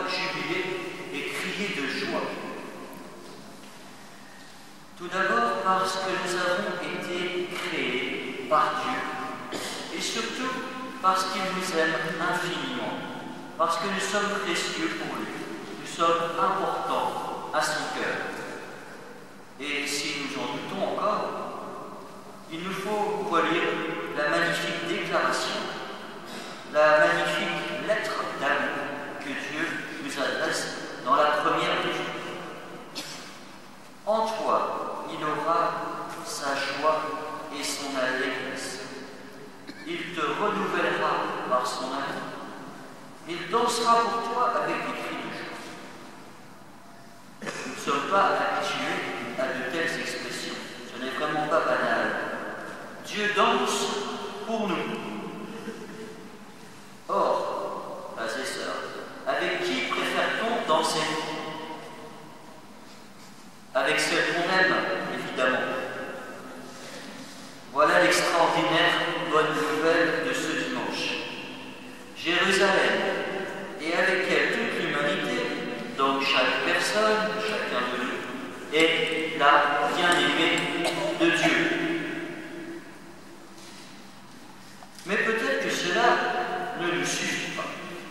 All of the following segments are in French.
jubiler et crier de joie. Tout d'abord parce que nous avons été créés par Dieu, et surtout parce qu'il nous aime infiniment, parce que nous sommes précieux pour lui, nous sommes importants à son cœur. Et si nous en doutons encore, il nous faut relire la magnifique déclaration, la magnifique lettre d'amour que Dieu nous adresse dans la première lecture. En toi, il aura sa joie et son allégresse. Il te renouvellera par son amour. Il dansera pour toi avec des cris de joie. Nous ne sommes pas habitués à de telles expressions. Ce n'est vraiment pas banal. Dieu danse pour nous. Or, frères et sœurs, avec qui préfère-t-on danser? Avec celle qu'on aime, évidemment. Voilà l'extraordinaire bonne nouvelle de ce dimanche. Jérusalem, et avec elle toute l'humanité, donc chaque personne, chacun de nous, est la bien-aimée de Dieu. Mais peut-être que cela ne nous suffit pas.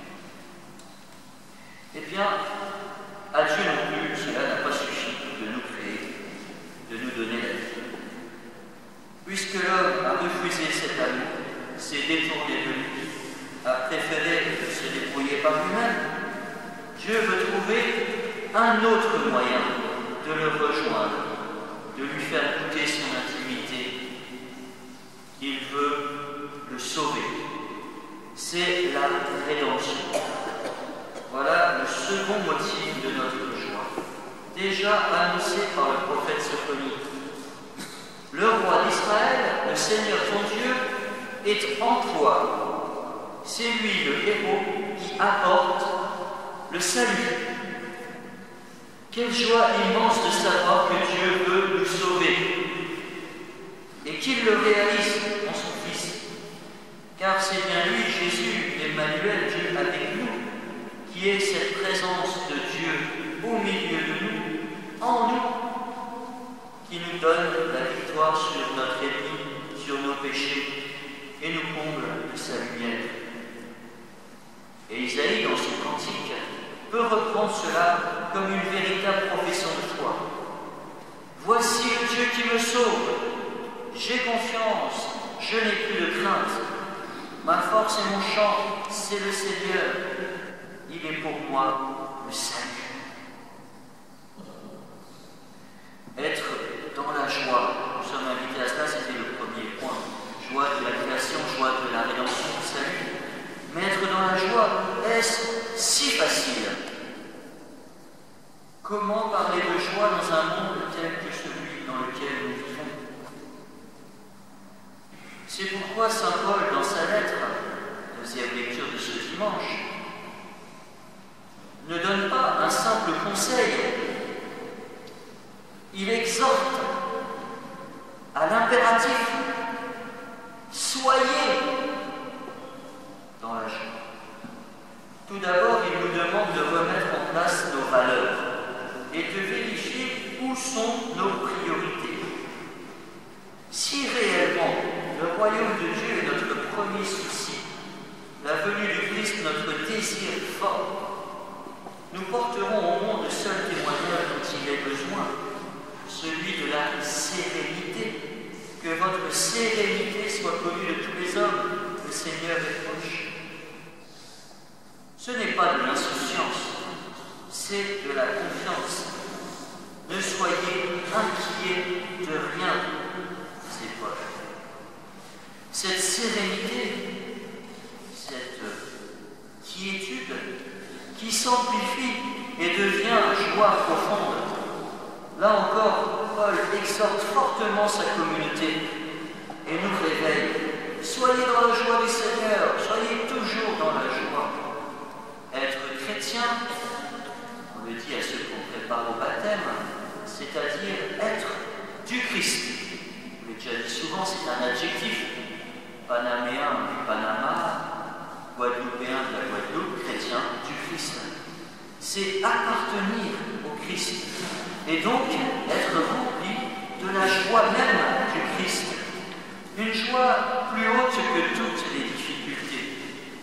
Eh bien, à Dieu non plus, cela n'a pas suffi de nous créer, de nous donner la vie. Puisque l'homme a refusé cet amour, s'est détourné de lui, a préféré se débrouiller par lui-même, Dieu veut trouver un autre moyen de le rejoindre, de lui faire goûter son intimité. Il veut le sauver. C'est la rédemption. Voilà le second motif de notre joie, déjà annoncé par le prophète Sophonie. Le roi d'Israël, le Seigneur ton Dieu, est en toi. C'est lui le héros qui apporte le salut. Quelle joie immense de savoir que Dieu veut nous sauver et qu'il le réalise en son Fils. Car c'est bien lui, Jésus, Emmanuel, Dieu avec nous, qui est cette présence de Dieu au milieu de nous, en nous, qui nous donne la victoire sur notre ennemi, sur nos péchés, et nous comble de sa lumière. Et Isaïe, dans son cantique, peut reprendre cela comme une véritable profession de foi. Voici le Dieu qui me sauve. J'ai confiance, je n'ai plus de crainte. Ma force et mon chant, c'est le Seigneur. Il est pour moi le salut. Être dans la joie, nous sommes invités à cela, c'était le premier point. Joie de la création, joie de la rédemption, du salut. Mais être dans la joie, est-ce si facile? Comment parler de joie dans un monde tel que celui dans lequel nous vivons? C'est pourquoi saint Paul, dans sa lettre, deuxième lecture de ce dimanche, ne donne pas un simple conseil. Il exhorte à l'impératif: soyez dans la joie. Tout d'abord, il nous demande de remettre en place nos valeurs et de vérifier où sont nos priorités. Si réellement le royaume de Dieu est notre premier souci, la venue du Christ notre désir fort, nous porterons au monde le seul témoignage dont il est besoin, celui de la sérénité. Que votre sérénité soit connue de tous les hommes, le Seigneur est proche. Ce n'est pas de l'insouciance, c'est de la confiance. Ne soyez inquiets de rien, c'est Paul. Cette sérénité, cette quiétude qui s'amplifie et devient joie profonde. Là encore, Paul exhorte fortement sa communauté et nous réveille. Soyez dans la joie du Seigneur, soyez toujours dans la joie. Être chrétien, on le dit à ceux qu'on prépare au baptême, c'est-à-dire être du Christ. Je l'ai déjà dit souvent, c'est un adjectif. Panaméen du Panama, Guadeloupéen de la Guadeloupe, chrétien du Christ. c'est appartenir au Christ, et donc être rempli de la joie même du Christ, une joie plus haute que toutes les difficultés.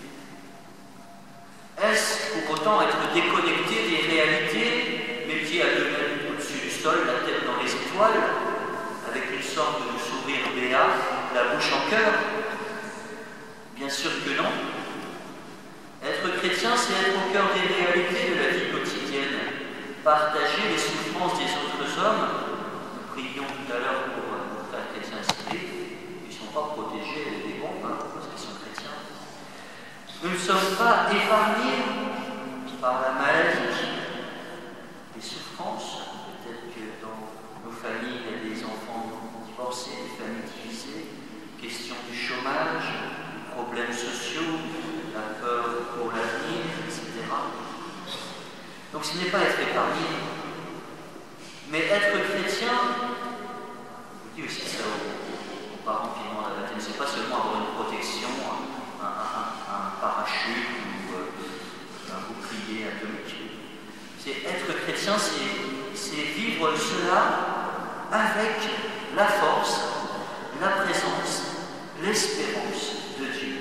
Est-ce pour autant être déconnecté des réalités, mes pieds à 2 mètres au-dessus du sol, la tête dans les étoiles, avec une sorte de sourire béat, la bouche en cœur? Bien sûr que non. Être chrétien, c'est être au cœur des réalités de la vie quotidienne, partager les souffrances des autres hommes. Nous prions tout à l'heure pour nos frères chrétiens cités, ils ne sont pas protégés des bombes, parce qu'ils sont chrétiens. Nous ne sommes pas épargnés par la maladie, les souffrances. Peut-être que dans nos familles, il y a des enfants divorcés, des familles divisées, question du chômage, problèmes sociaux, la peur pour l'avenir, etc. Donc ce n'est pas être épargné, mais être chrétien, je vous dis aussi ça aux parents qui demandent la baptême, c'est pas seulement avoir une protection, un parachute ou un bouclier atomique. C'est être chrétien, c'est vivre cela avec la force, la présence, l'espérance de Dieu.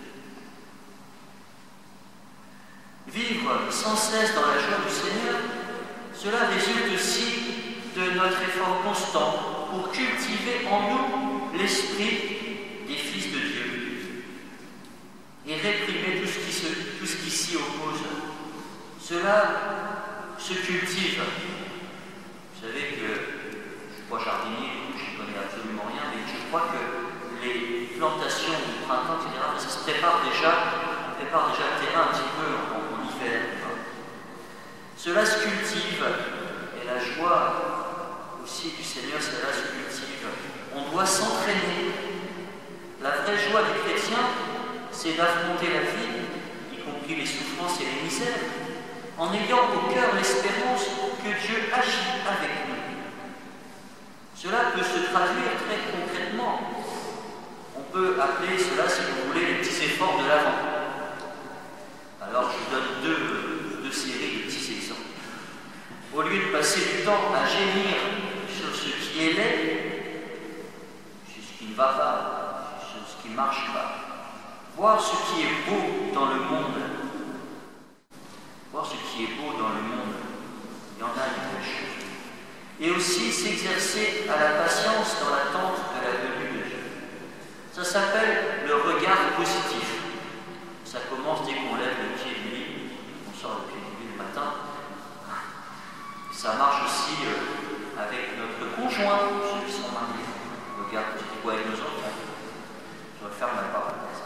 Vivre sans cesse dans la joie du Seigneur, cela résulte aussi de notre effort constant pour cultiver en nous l'esprit des fils de Dieu et réprimer tout ce qui s'y oppose. Cela se cultive. Vous savez que je ne suis pas jardinier, je ne connais absolument rien, mais je crois que les plantations du printemps, etc., ça se prépare déjà le terrain un petit peu en hiver. Cela se cultive, et la joie aussi du Seigneur, cela se cultive. On doit s'entraîner. La vraie joie du chrétien, c'est d'affronter la vie, y compris les souffrances et les misères, en ayant au cœur l'espérance que Dieu agit avec nous. Cela peut se traduire très concrètement. On peut appeler cela, si vous voulez, les petits efforts de l'avant. Alors je vous donne deux séries de petits exemples. Au lieu de passer du temps à gémir sur ce qui est laid, sur ce qui ne va pas, sur ce qui ne marche pas, voir ce qui est beau dans le monde, voir ce qui est beau dans le monde, il y en a une belle chose. Et aussi s'exercer à la patience dans l'attente de la venue de Dieu. Ça s'appelle le regard positif. Ça commence dès qu'on lève le pied du lit, on sort le pied du lit le matin. Ça marche aussi avec notre conjoint, ceux qui sont mariés. Le regard positif, ou avec nos enfants. Je referme la parenthèse.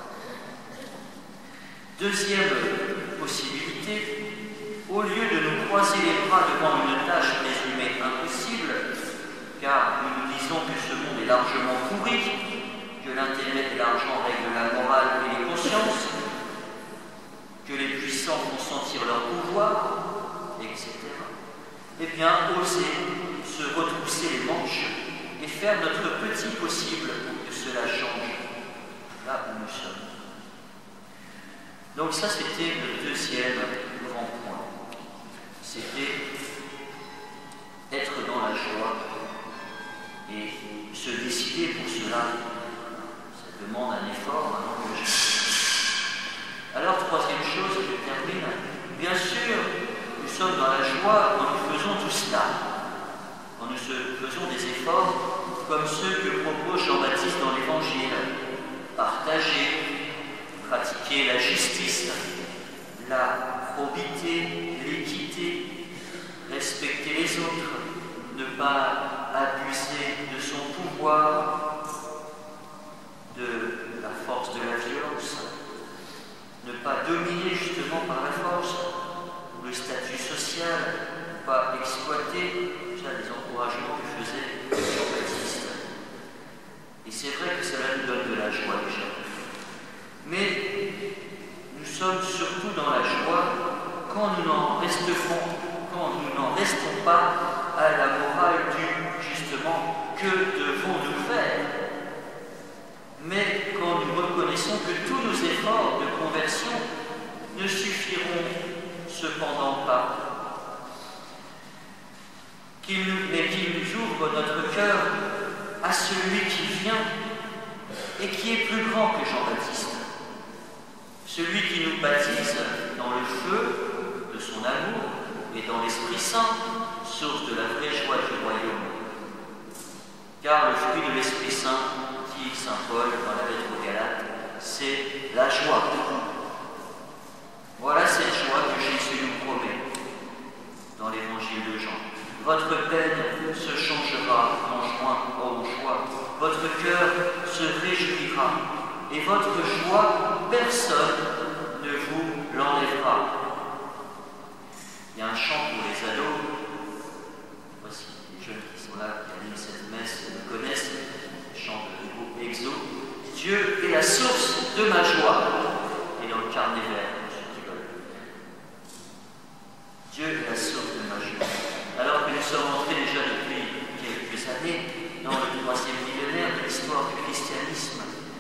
Deuxième possibilité, au lieu de nous croiser les bras devant une tâche présumée impossible, car nous nous disons que ce monde est largement pourri, que l'intérêt et l'argent règlent la morale et les consciences, que les puissants font sentir leur pouvoir, etc. Eh bien, oser se retrousser les manches et faire notre petit possible pour que cela change là où nous sommes. Donc ça, c'était le deuxième grand point. C'était être dans la joie et se décider pour cela. Ça demande un effort, un engagement. Alors, troisième chose, je termine. Bien sûr, nous sommes dans la joie quand nous faisons tout cela, quand nous faisons des efforts comme ceux que propose Jean-Baptiste dans l'Évangile. Partager, pratiquer la justice, la probité, l'équité, respecter les autres, ne pas abuser de son pouvoir, de la force de la violence, ne pas dominer justement par la force, ou le statut social, ne pas exploiter, ça les encouragements que faisait Jean-Baptiste. Et c'est vrai que cela nous donne de la joie déjà. Mais nous sommes surtout dans la joie quand nous n'en restons pas à la morale du justement que devons-nous faire, mais quand nous reconnaissons que tous nos efforts de conversion ne suffiront cependant pas celui qui vient et qui est plus grand que Jean-Baptiste, celui qui nous baptise dans le feu de son amour et dans l'Esprit Saint, source de la vraie joie du royaume. Car le fruit de l'Esprit Saint, dit saint Paul dans la lettre aux Galates, c'est la joie. Voilà cette joie que Jésus nous promet dans l'évangile de Jean. Votre peine se changera en joie, votre cœur se réjouira, et votre joie, personne ne vous l'enlèvera. Il y a un chant pour les ados. Voici les jeunes qui sont là, qui animent cette messe, le connaissent, le chant du groupe Exo. Dieu est la source de ma joie. Et dans le carnet vert, pour ceux qui veulent. Dieu est la source de ma joie. Alors que nous sommes entrés déjà depuis quelques années dans le 3e millénaire de l'histoire du christianisme,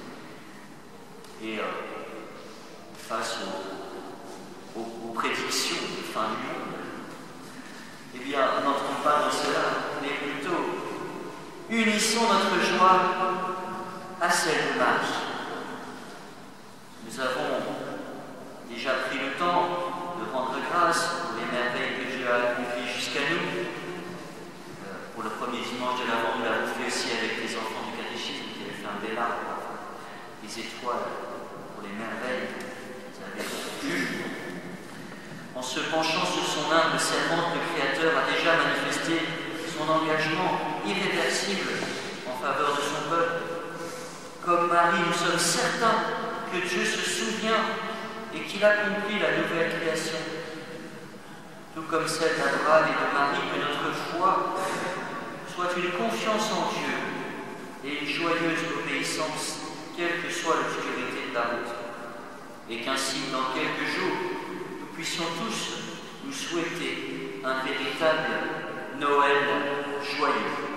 et face aux prédictions de fin du monde, eh bien, n'entrons pas dans cela, mais plutôt unissons notre joie à celle de Marie. Nous avons déjà pris le temps de rendre grâce pour les merveilles que Dieu a accomplies jusqu'à nous. Pour le premier dimanche de l'Avent, nous l'avons fait aussi avec les enfants du catéchisme qui avaient fait un bel arbre, les étoiles, pour les merveilles qu'ils avaient vues. En se penchant sur son humble servante, le Créateur a déjà manifesté son engagement irréversible en faveur de son peuple. Comme Marie, nous sommes certains que Dieu se souvient et qu'il accomplit la nouvelle création. Tout comme celle d'Abraham et de Marie, que notre foi soit une confiance en Dieu et une joyeuse obéissance, quelle que soit l'obscurité de la route. Et qu'ainsi, dans quelques jours, nous puissions tous nous souhaiter un véritable Noël joyeux.